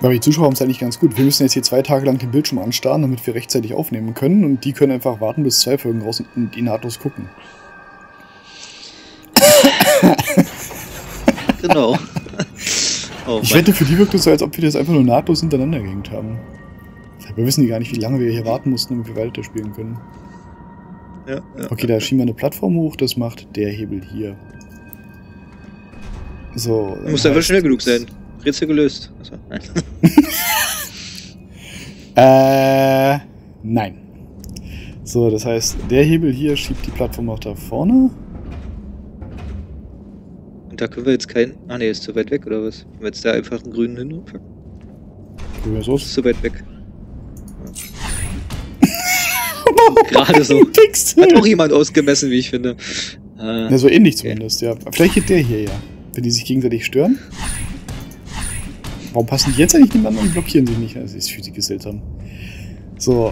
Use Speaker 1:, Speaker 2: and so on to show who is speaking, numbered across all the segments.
Speaker 1: Aber die Zuschauer haben es eigentlich ganz gut. Wir müssen jetzt hier 2 Tage lang den Bildschirm anstarren, damit wir rechtzeitig aufnehmen können. Und die können einfach warten, bis 2 Folgen raus und die nahtlos gucken.
Speaker 2: Genau.
Speaker 1: Oh, ich wette, für die wirkt es so, als ob wir das einfach nur nahtlos hintereinander gehängt haben. Wir wissen die gar nicht, wie lange wir hier warten mussten, damit wir weiterspielen können.
Speaker 2: Ja,
Speaker 1: okay, da schieben wir eine Plattform hoch, das macht der Hebel hier. So.
Speaker 2: Du musst einfach schnell genug sein. Rätsel gelöst. Achso,
Speaker 1: nein. Nein. So, das heißt, der Hebel hier schiebt die Plattform auch da vorne.
Speaker 2: Und da können wir jetzt keinen... Ah ne, ist zu weit weg, oder was? Können wir jetzt da einfach einen grünen hin?
Speaker 1: So.
Speaker 2: Ist zu weit weg. Gerade so. Hat auch jemand ausgemessen, wie ich finde.
Speaker 1: Ja, so ähnlich zumindest, ja. Vielleicht geht der hier, ja. Wenn die sich gegenseitig stören. Warum passen die jetzt eigentlich nebeneinander und blockieren sich nicht? Das ist Physik ist seltsam. So.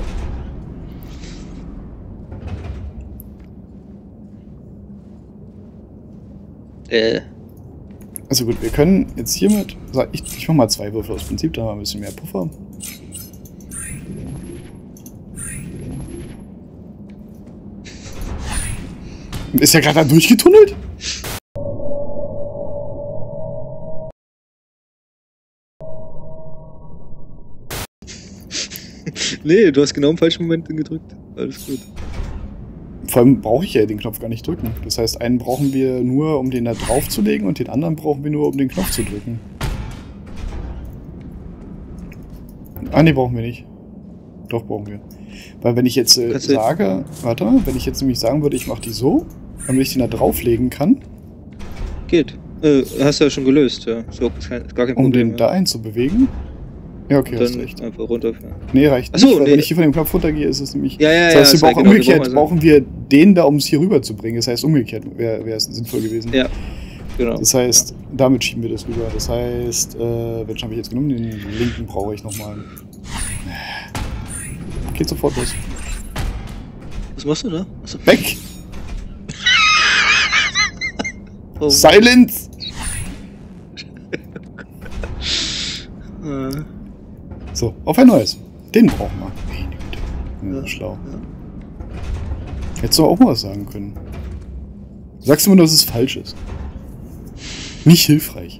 Speaker 1: Also gut, wir können jetzt hiermit... Ich mach mal 2 Würfel aus Prinzip, da haben wir ein bisschen mehr Puffer. Ist ja gerade da durchgetunnelt?
Speaker 2: Nee, du hast genau im falschen Moment gedrückt. Alles gut.
Speaker 1: Vor allem brauche ich ja den Knopf gar nicht drücken. Das heißt, einen brauchen wir nur, um den da drauf zu legen und den anderen brauchen wir nur, um den Knopf zu drücken. Ah, nee, brauchen wir nicht. Doch, brauchen wir. Weil wenn ich jetzt sage... Warte mal, wenn ich jetzt nämlich sagen würde, ich mache die so, damit ich den da drauflegen kann.
Speaker 2: Geht. Hast du ja schon gelöst, ja. So, ist gar kein Problem.
Speaker 1: Um den da einzubewegen. Ja, okay,
Speaker 2: und
Speaker 1: hast
Speaker 2: dann
Speaker 1: recht.
Speaker 2: Einfach runterfahren.
Speaker 1: Nee, reicht nicht, weil wenn ich hier von dem Knopf runtergehe, ist es nämlich...
Speaker 2: Ja,
Speaker 1: das heißt, umgekehrt brauchen wir den da, um es hier rüber zu bringen. Das heißt, umgekehrt wäre es sinnvoll gewesen.
Speaker 2: Ja, genau.
Speaker 1: Das heißt, damit schieben wir das rüber. Das heißt, welchen habe ich jetzt genommen? Den linken brauche ich nochmal. Geht sofort los.
Speaker 2: Was machst du da? Achso.
Speaker 1: Weg!
Speaker 2: Oh.
Speaker 1: Silence! So, auf ein neues. Den brauchen wir. Meine Güte. Ja, schlau. Ja. Hättest du auch mal was sagen können. Du sagst immer nur, dass es falsch ist. Nicht hilfreich.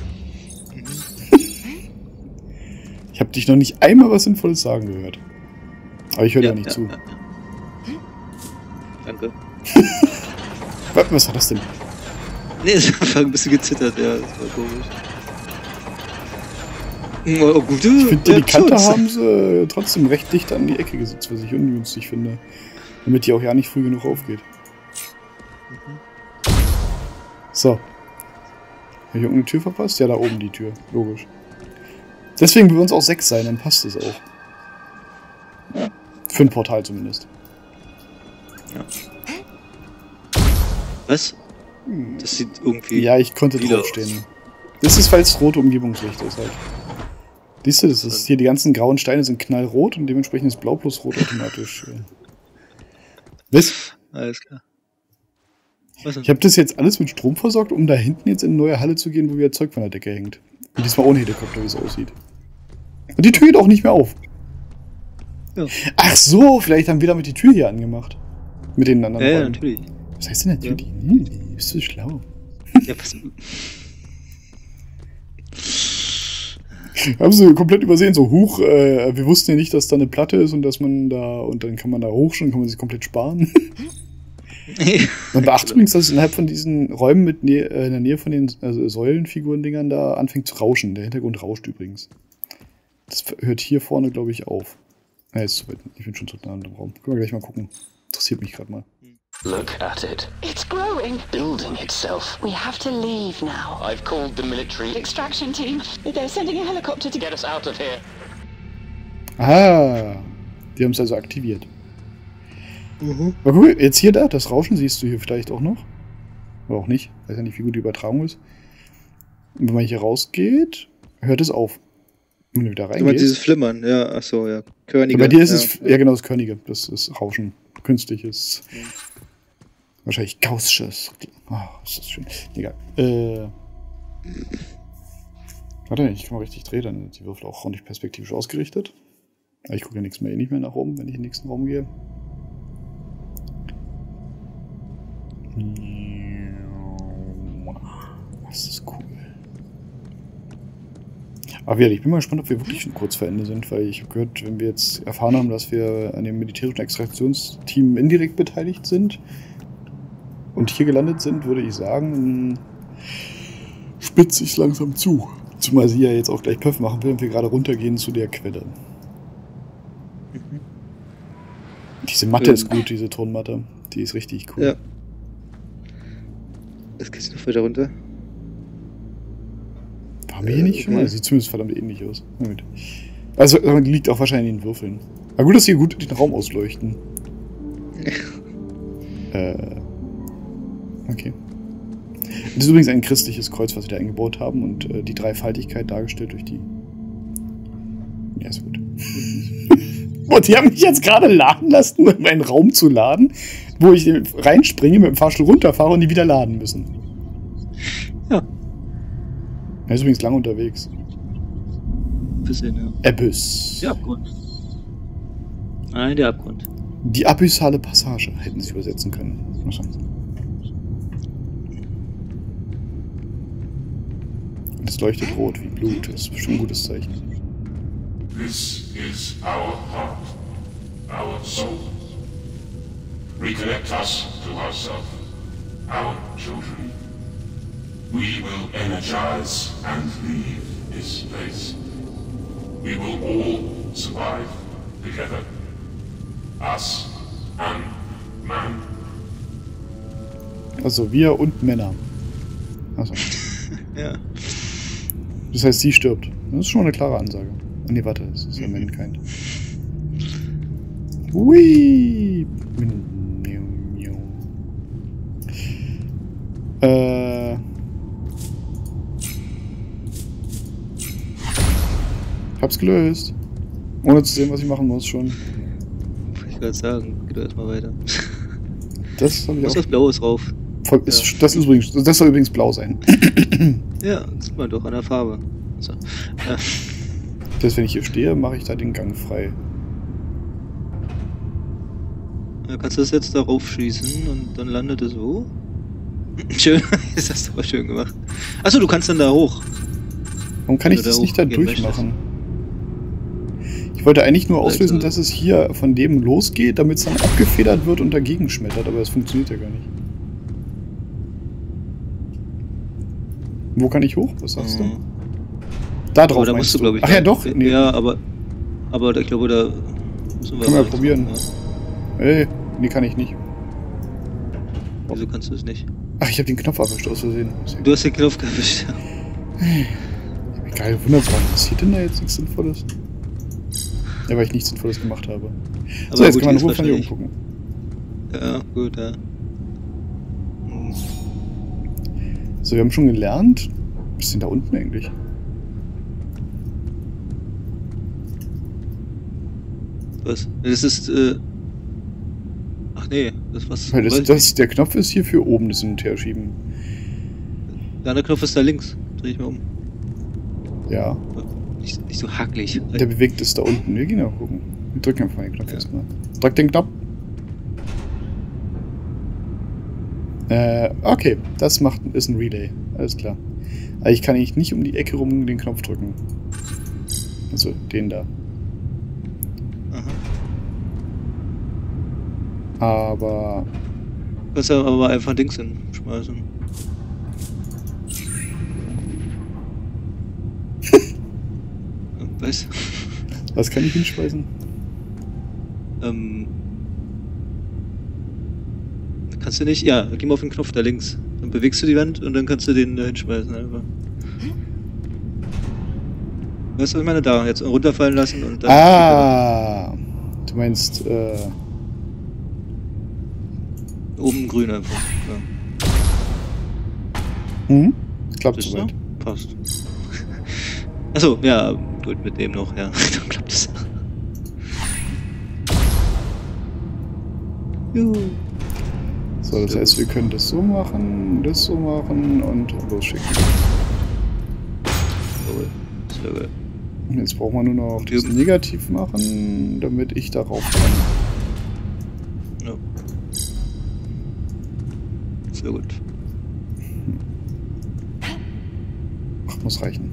Speaker 1: Ich habe dich noch nicht einmal was Sinnvolles sagen gehört. Aber ich höre dir nicht zu.
Speaker 2: Danke.
Speaker 1: Was war das denn?
Speaker 2: Nee, es hat einfach ein bisschen gezittert, ja. Das war komisch. Oh, gut,
Speaker 1: ich finde, die Kante haben sie trotzdem recht dicht an die Ecke gesetzt, was ich ungünstig finde. Damit die auch ja nicht früh genug aufgeht. So. Habe ich irgendeine Tür verpasst? Ja, da oben die Tür. Logisch. Deswegen will uns auch 6 sein, dann passt es auch. Für ein Portal zumindest.
Speaker 2: Ja. Was? Das sieht irgendwie...
Speaker 1: Ja, ich konnte draufstehen. Das ist, weil es rote Umgebungslicht ist halt. Siehst du, das ist hier, die ganzen grauen Steine sind knallrot und dementsprechend ist blau plus rot automatisch. Was?
Speaker 2: Alles klar.
Speaker 1: Ich habe das jetzt alles mit Strom versorgt, um da hinten jetzt in eine neue Halle zu gehen, wo wieder Zeug von der Decke hängt. Und diesmal ohne Helikopter, wie es aussieht. Und die Tür geht auch nicht mehr auf. Ja. Ach so, vielleicht haben wir damit die Tür hier angemacht. Mit den anderen
Speaker 2: Ja, natürlich.
Speaker 1: Was heißt denn natürlich? Ja. Bist du schlau?
Speaker 2: Ja, pass auf.
Speaker 1: Haben sie komplett übersehen, so hoch, wir wussten ja nicht, dass da eine Platte ist und dass man da, und dann kann man da hochschauen, kann man sich komplett sparen. Man beachtet übrigens, dass es innerhalb von diesen Räumen mit in der Nähe von den Säulenfiguren-Dingern da anfängt zu rauschen. Der Hintergrund rauscht übrigens. Das hört hier vorne, glaube ich, auf. Ja, jetzt zu weit. Ich bin schon zu nah im Raum. Können wir gleich mal gucken. Interessiert mich gerade mal.
Speaker 3: Look at it. It's growing. Building itself. We have to leave now. I've called the military extraction team. They're sending a helicopter to get us out of here.
Speaker 1: Ah, die haben es also aktiviert. Aber guck mal, jetzt hier das Rauschen siehst du hier vielleicht auch noch. Oder auch nicht. Ich weiß ja nicht, wie gut die Übertragung ist. Und wenn man hier rausgeht, hört es auf. Wenn du wieder reingehst.
Speaker 2: Du meinst dieses Flimmern, ja, achso, ja. Körnige.
Speaker 1: Bei dir ist es, ja genau, das Körnige. Das ist Rauschen. Künstliches. Ja. Wahrscheinlich gaussisches. Oh, ist das schön. Egal. Warte, ich kann mal richtig drehen, dann sind die Würfel auch ordentlich perspektivisch ausgerichtet. Aber ich gucke ja nicht mehr nach oben, wenn ich in den nächsten Raum gehe. Das ist cool. Aber ja, ich bin mal gespannt, ob wir wirklich schon kurz vor Ende sind, weil ich habe gehört, wenn wir jetzt erfahren haben, dass wir an dem militärischen Extraktionsteam indirekt beteiligt sind und hier gelandet sind, würde ich sagen, spitzt sich langsam zu. Zumal sie ja jetzt auch gleich Puff machen will und wir gerade runtergehen zu der Quelle. Diese Matte ist gut, diese Tonmatte. Die ist richtig cool.
Speaker 2: Ja. Das geht noch weiter runter.
Speaker 1: Waren wir hier nicht schon mal? Sieht zumindest verdammt ähnlich aus. Also, die liegt auch wahrscheinlich in den Würfeln. Aber gut, dass sie gut den Raum ausleuchten. Okay. Das ist übrigens ein christliches Kreuz, was sie da eingebaut haben und die Dreifaltigkeit dargestellt durch die... Ja, ist gut. Und die haben mich jetzt gerade laden lassen, um einen Raum zu laden, wo ich reinspringe, mit dem Fahrstuhl runterfahre und die wieder laden müssen.
Speaker 2: Ja.
Speaker 1: Er ist übrigens lange unterwegs.
Speaker 2: Bisschen, ja.
Speaker 1: Abyss.
Speaker 2: Der Abgrund. Nein, der Abgrund.
Speaker 1: Die abyssale Passage hätten sie übersetzen können. Es leuchtet rot wie Blut. Das ist bestimmt ein gutes Zeichen.
Speaker 4: This is our heart, our soul. Reconnect us to ourselves, our children. We will energize and leave this place. We will all survive together. Us and man.
Speaker 1: Also wir und Männer. Also.
Speaker 2: Ja.
Speaker 1: Das heißt, sie stirbt. Das ist schon eine klare Ansage. Nee, warte, das ist ja Mankind. Hui! Hab's gelöst. Ohne zu sehen, was ich machen muss schon.
Speaker 2: Ich wollte sagen, geht doch erstmal weiter.
Speaker 1: Das habe ich auch.
Speaker 2: Das Blau ist drauf.
Speaker 1: Das soll übrigens blau sein.
Speaker 2: Ja, das sieht man doch an der Farbe. So.
Speaker 1: Das, wenn ich hier stehe, mache ich da den Gang frei.
Speaker 2: Dann kannst du das jetzt darauf schießen und dann landet es wo? Schön, das hast du aber schön gemacht. Achso, du kannst dann da hoch.
Speaker 1: Warum kann ich das nicht da durchmachen? Ich wollte eigentlich nur auslösen, dass es hier von dem losgeht, damit es dann abgefedert wird und dagegen schmettert, aber das funktioniert ja gar nicht. Wo kann ich hoch? Was sagst du? Da drauf,
Speaker 2: da musst du, glaube ich.
Speaker 1: Ach ja, doch. Nee.
Speaker 2: Ja, aber ich glaube, da müssen wir...
Speaker 1: Können wir probieren. Ja. Ey, nee, kann ich nicht.
Speaker 2: Wieso kannst du es nicht?
Speaker 1: Ach, ich habe den Knopf erwischt, aus Versehen.
Speaker 2: Du hast den Knopf erwischt, ja.
Speaker 1: Geil, wunderbar. Passiert denn da jetzt nichts Sinnvolles? Ja, weil ich nichts Sinnvolles gemacht habe. Aber so, jetzt kann man in Ruhe von hier umgucken.
Speaker 2: Ja, gut, ja.
Speaker 1: So, wir haben schon gelernt. Was ist denn da unten eigentlich?
Speaker 2: Was? Das ist, ach nee, das was...
Speaker 1: Der Knopf ist hier für oben, das Hin- und Herschieben.
Speaker 2: Der andere Knopf ist da links. Dreh ich mal um.
Speaker 1: Ja.
Speaker 2: Nicht so hakelig.
Speaker 1: Der bewegt es da unten. Wir gehen auch gucken. Wir drücken einfach mal den Knopf erstmal. Drück den Knopf. Okay. Das ist ein Relay. Alles klar. Aber ich kann nicht um die Ecke rum den Knopf drücken. Also den da.
Speaker 2: Aha.
Speaker 1: Aber...
Speaker 2: Du kannst ja aber einfach Dings hinschmeißen. Was?
Speaker 1: Was kann ich hinschmeißen?
Speaker 2: Kannst du nicht? Ja, geh mal auf den Knopf da links. Dann bewegst du die Wand und dann kannst du den da hinschmeißen einfach. Weißt du, was ich meine? Da, jetzt runterfallen lassen und dann...
Speaker 1: Ah! Du meinst,
Speaker 2: Oben grün einfach.
Speaker 1: Ja. Klappt soweit.
Speaker 2: Passt. Achso, ja, gut, mit dem noch, ja. Dann klappt es.
Speaker 1: So, das heißt, wir können das so machen und losschicken.
Speaker 2: Cool. Sehr geil.
Speaker 1: Und jetzt brauchen wir nur noch das Negativ machen, damit ich darauf kann.
Speaker 2: Ja. Sehr gut.
Speaker 1: Ach, muss reichen.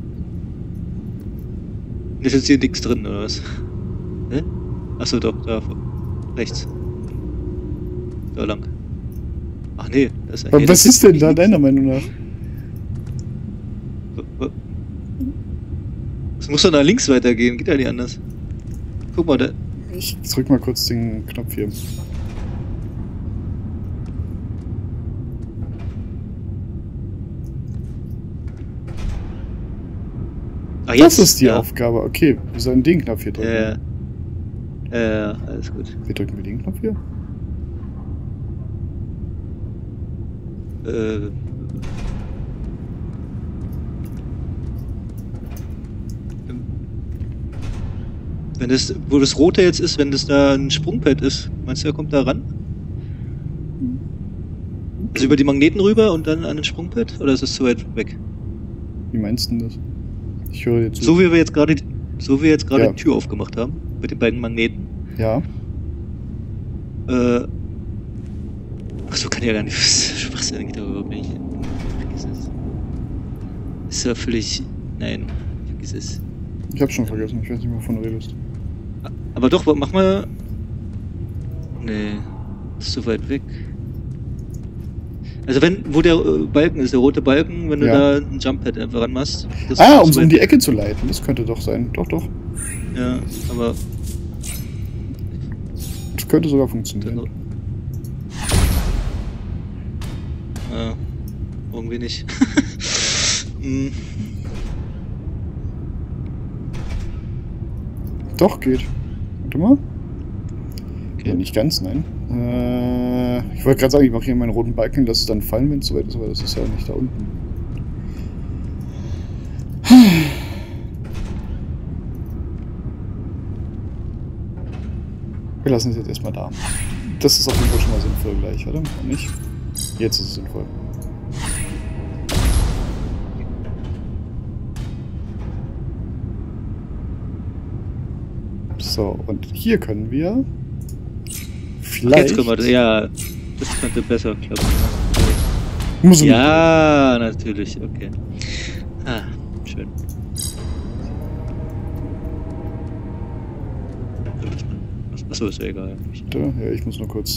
Speaker 2: Ist jetzt hier nichts drin, oder was? Hä? Achso, doch, da rechts. Da lang. Ach nee, das ist
Speaker 1: Aber was ist denn da deiner Meinung nach?
Speaker 2: Es muss doch nach links weitergehen, geht ja nicht anders. Guck mal, da.
Speaker 1: Ich drück mal kurz den Knopf hier.
Speaker 2: Ah, jetzt,
Speaker 1: das ist die
Speaker 2: ja.
Speaker 1: Aufgabe. Okay, wir sollen den Knopf hier drücken.
Speaker 2: Alles gut.
Speaker 1: Wie drücken wir den Knopf hier?
Speaker 2: Wenn das, wo das Rote jetzt ist, wenn das da ein Sprungpad ist, meinst du, er kommt da ran? Also über die Magneten rüber und dann an den Sprungpad? Oder ist es zu weit weg?
Speaker 1: Wie meinst du denn das? Ich höre dir zu.
Speaker 2: So wie wir jetzt gerade
Speaker 1: Ja.
Speaker 2: die Tür aufgemacht haben, mit den beiden Magneten.
Speaker 1: Ja.
Speaker 2: Ach so, kann ja gar nicht. Schwachsinnig geht da überhaupt nicht. Vergiss es. Ist ja völlig. Nein, vergiss es.
Speaker 1: Ich hab's schon vergessen, ich weiß nicht, wovon du redest.
Speaker 2: Aber doch, mach mal. Nee, ist zu weit weg. Also wo der Balken ist, der rote Balken, wenn du
Speaker 1: Ja.
Speaker 2: da ein Jump-Pad einfach ranmachst. das
Speaker 1: Ah,
Speaker 2: ist
Speaker 1: um
Speaker 2: zu
Speaker 1: so um
Speaker 2: weit
Speaker 1: die
Speaker 2: weg.
Speaker 1: Ecke zu leiten, das könnte doch sein. Doch, doch.
Speaker 2: Ja, aber.
Speaker 1: Das könnte sogar funktionieren.
Speaker 2: Ja, irgendwie nicht. Hm.
Speaker 1: Doch, geht. Warte mal.
Speaker 2: Okay.
Speaker 1: Ja, nicht ganz, nein. Ich wollte gerade sagen, ich mache hier meinen roten Balken, lass es dann fallen, wenn es soweit ist, aber das ist ja nicht da unten. Wir lassen es jetzt erstmal da. Das ist auf jeden Fall schon mal sinnvoll gleich, oder? Oder nicht? Jetzt ist es sinnvoll. So, und hier können wir vielleicht...
Speaker 2: Jetzt können wir das. Ja, das könnte besser klappen.
Speaker 1: Muss ich
Speaker 2: Ja, natürlich, okay. Ah, schön. Achso, ist ja egal.
Speaker 1: Ja, ich muss nur kurz...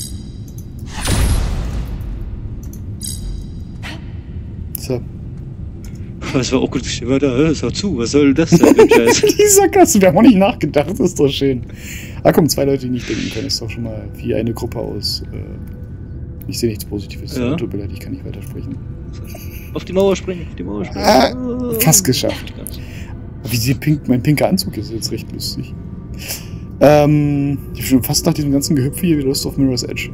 Speaker 1: So.
Speaker 2: Das war auch gut. Warte, ist auch zu. Was soll das denn, für ein Scheiß?
Speaker 1: Die Sackgasse, wir haben auch nicht nachgedacht, das ist doch schön. Ah komm, 2 Leute, die nicht denken können, ist doch schon mal wie eine Gruppe aus. Ich sehe nichts Positives.
Speaker 2: Ja.
Speaker 1: Tut mir leid, ich kann nicht weitersprechen.
Speaker 2: Auf die Mauer springen, auf die Mauer springen.
Speaker 1: Ah, fast geschafft. Wie mein pinker Anzug ist jetzt recht lustig. Ich habe schon fast nach diesem ganzen Gehüpfe hier wieder Lust auf Mirror's Edge.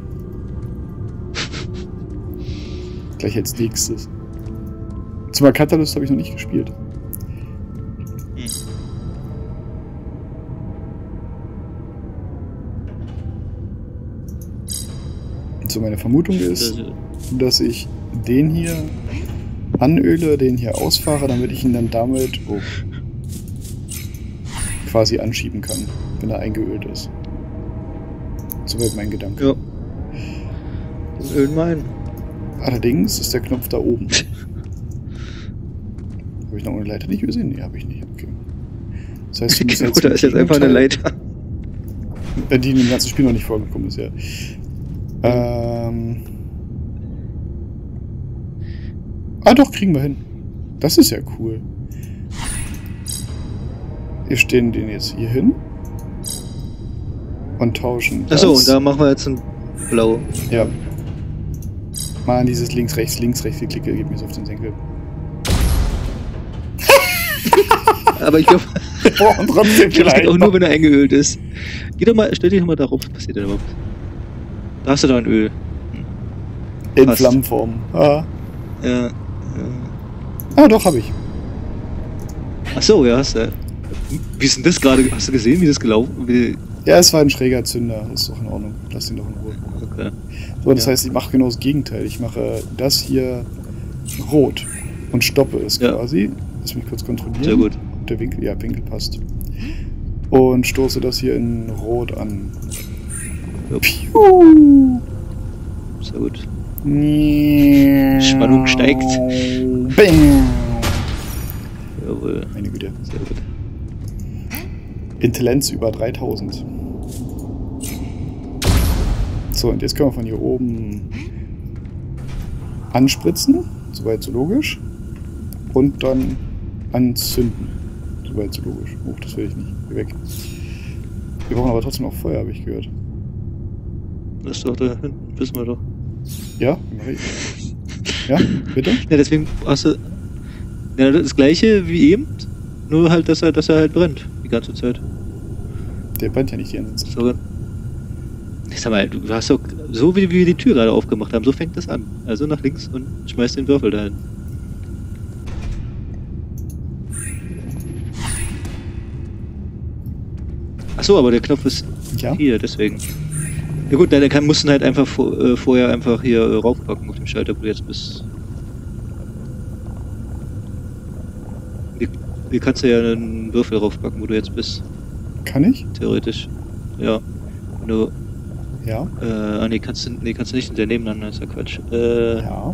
Speaker 1: Gleich als nächstes. Zumal Catalyst habe ich noch nicht gespielt. So, meine Vermutung ist, dass ich den hier anöle, den hier ausfahre, damit ich ihn dann damit quasi anschieben kann, wenn er eingeölt ist. Soweit mein Gedanke.
Speaker 2: Ja. Das ölen wir ein.
Speaker 1: Allerdings ist der Knopf da oben. Habe ich noch eine Leiter nicht gesehen? Nee, habe ich nicht. Okay. Das heißt,
Speaker 2: Genau, da ist jetzt einfach eine Leiter.
Speaker 1: Die in dem ganzen Spiel noch nicht vorgekommen ist, ja. Ah doch, kriegen wir hin. Das ist ja cool. Wir stellen den jetzt hier hin und tauschen das.
Speaker 2: Achso, und da machen wir jetzt ein Blau.
Speaker 1: Ja. Mal an dieses links, rechts, geklicke, geht mir so auf den Senkel.
Speaker 2: Aber ich glaube,
Speaker 1: Wir brauchen trotzdem
Speaker 2: das geht auch nur, wenn er eingeölt ist. Geh doch mal, stell dich doch mal darauf, was passiert denn überhaupt? Da hast du doch ein Öl.
Speaker 1: in
Speaker 2: passt.
Speaker 1: Flammenform. Ah.
Speaker 2: Ja.
Speaker 1: Ah, doch, habe ich.
Speaker 2: Achso, ja, hast du. Wie ist denn das gerade? Hast du gesehen, wie das gelaufen ist?
Speaker 1: Ja, es war ein schräger Zünder. Ist doch in Ordnung. Lass ihn doch in Ruhe.
Speaker 2: Okay.
Speaker 1: So, das
Speaker 2: Ja.
Speaker 1: heißt, ich mache genau das Gegenteil. Ich mache das hier rot und stoppe es
Speaker 2: Ja.
Speaker 1: quasi. Lass mich kurz kontrollieren.
Speaker 2: Sehr gut.
Speaker 1: Ob der Winkel, ja, Winkel passt. Und stoße das hier in Rot an.
Speaker 2: Ja.
Speaker 1: Piu!
Speaker 2: Sehr gut. Spannung steigt.
Speaker 1: Bam!
Speaker 2: Jawohl.
Speaker 1: Meine Güte.
Speaker 2: Sehr gut.
Speaker 1: Intelligenz über 3000. So, und jetzt können wir von hier oben anspritzen. Soweit so logisch. Und dann anzünden. Soweit so logisch. Oh, das will ich nicht. Geh weg. Wir brauchen aber trotzdem noch Feuer, habe ich gehört.
Speaker 2: Das ist doch da hinten, wissen wir doch.
Speaker 1: Ja? Mach ich. Ja, bitte?
Speaker 2: Ja, deswegen hast du ja, das gleiche wie eben, nur halt, dass er halt brennt, die ganze Zeit.
Speaker 1: Der brennt ja nicht die ganze Zeit.
Speaker 2: So, ich sag mal, du hast doch, so wie wir die Tür gerade aufgemacht haben, so fängt das an. Also nach links und schmeißt den Würfel dahin. Achso, aber der Knopf ist
Speaker 1: Ja?
Speaker 2: hier, deswegen. Ja gut, dann mussten halt einfach vorher einfach hier raufpacken auf dem Schalter, wo du jetzt bist. Hier kannst du ja einen Würfel raufpacken, wo du jetzt bist.
Speaker 1: Kann ich?
Speaker 2: Theoretisch. Ja. Wenn du,
Speaker 1: Ja.
Speaker 2: nee, kannst du nicht, der nebeneinander ist ja Quatsch.
Speaker 1: Ja.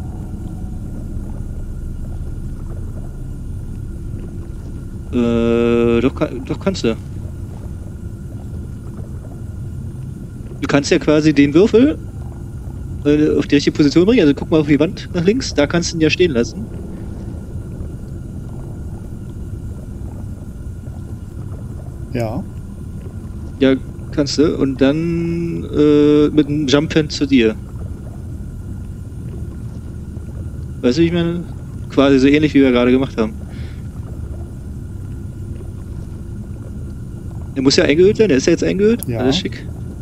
Speaker 2: Doch kannst du. Du kannst ja quasi den Würfel auf die richtige Position bringen. Also guck mal auf die Wand nach links, da kannst du ihn ja stehen lassen.
Speaker 1: Ja.
Speaker 2: Ja, kannst du. Und dann mit einem Jump-Pen zu dir. Weißt du, wie ich meine? Quasi so ähnlich, wie wir gerade gemacht haben. Der muss ja eingehüllt sein, der ist ja jetzt eingehüllt.
Speaker 1: Ja.
Speaker 2: Alles schick.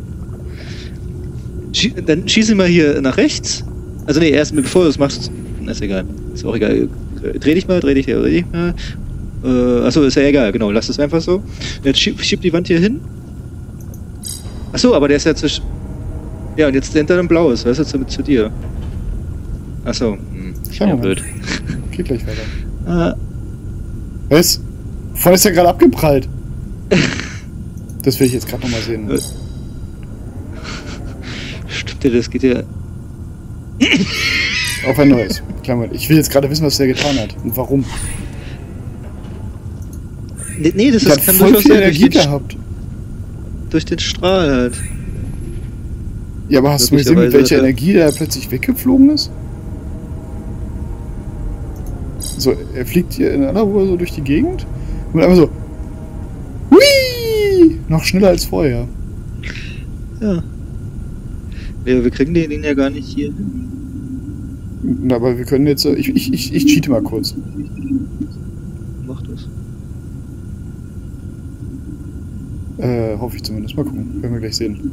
Speaker 2: Dann schieß ihn mal hier nach rechts. Also nee, erst bevor du das machst. Ist egal. Ist auch egal. Dreh dich mal. Achso, ist ja egal, genau. Lass es einfach so. Jetzt schieb die Wand hier hin. Achso, aber der ist ja zwischen. Ja, und jetzt hinter dem Blaues, weißt du, zu dir. Achso.
Speaker 1: Schau mal.
Speaker 2: Blöd.
Speaker 1: Geht gleich weiter. Was? Vorhin ist ja gerade abgeprallt. Das will ich jetzt gerade nochmal sehen.
Speaker 2: Stimmt ja, das geht ja.
Speaker 1: Auf ein neues. Klar, ich will jetzt gerade wissen, was der getan hat und warum.
Speaker 2: Nee, das
Speaker 1: hat
Speaker 2: kann
Speaker 1: voll
Speaker 2: durchaus
Speaker 1: viel
Speaker 2: sein,
Speaker 1: Energie gehabt.
Speaker 2: durch den Strahl halt.
Speaker 1: Ja, aber hast du gesehen, mit welcher Energie der plötzlich weggeflogen ist? So, er fliegt hier in einer Ruhe so durch die Gegend und einfach so. Hui! Noch schneller als vorher.
Speaker 2: Ja. Ja, wir kriegen den ja gar nicht hier hin.
Speaker 1: Na, aber wir können jetzt. Ich cheate mal kurz.
Speaker 2: Mach das.
Speaker 1: Hoffe ich zumindest. Mal gucken. Werden wir gleich sehen.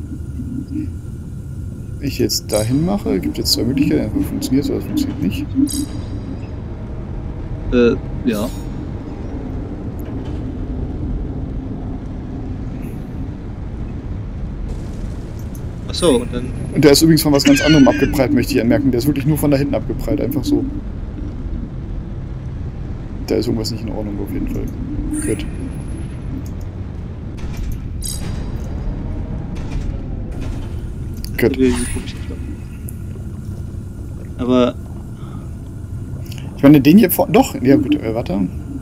Speaker 1: Ich jetzt dahin mache, gibt jetzt zwei Möglichkeiten. Entweder funktioniert es oder es funktioniert nicht.
Speaker 2: Ja. Achso, und dann.
Speaker 1: Und der ist übrigens von was ganz anderem abgeprallt, möchte ich anmerken. Der ist wirklich nur von da hinten abgeprallt, einfach so. Da ist irgendwas nicht in Ordnung auf jeden Fall. Gut. Gut.
Speaker 2: Aber.
Speaker 1: Ich meine, den hier vorne. Doch, ja gut, warte.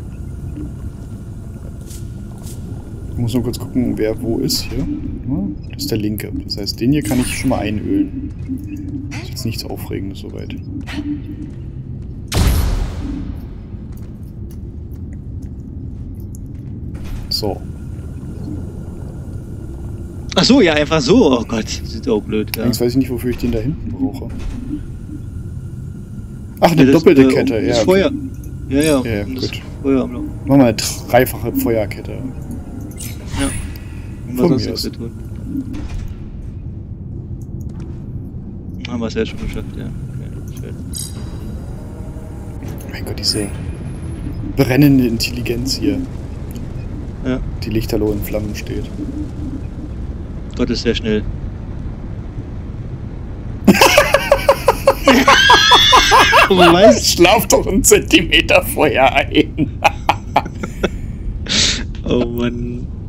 Speaker 1: Ich muss nur kurz gucken, wer wo ist hier. Das ist der linke. Das heißt, den hier kann ich schon mal einölen. Das ist jetzt nichts Aufregendes soweit. So.
Speaker 2: Ach so, ja, einfach so. Oh Gott, das ist auch blöd. Ja.
Speaker 1: Allerdings weiß ich nicht, wofür ich den da hinten brauche. Ach, eine doppelte Kette.
Speaker 2: Um
Speaker 1: ja,
Speaker 2: das
Speaker 1: okay.
Speaker 2: Feuer. Ja,
Speaker 1: Ja,
Speaker 2: um das
Speaker 1: gut.
Speaker 2: Feuer am Laufen.
Speaker 1: Machen wir eine dreifache Feuerkette.
Speaker 2: Ja. Um
Speaker 1: Von
Speaker 2: was
Speaker 1: mir
Speaker 2: sonst nichts zu tun. Haben wir es ja schon geschafft, ja. Okay, schön.
Speaker 1: Mein Gott, diese brennende Intelligenz hier.
Speaker 2: Ja.
Speaker 1: Die lichterloh in Flammen steht.
Speaker 2: Gott ist sehr schnell.
Speaker 1: Schlaf doch einen Zentimeter vorher ein.
Speaker 2: Mann.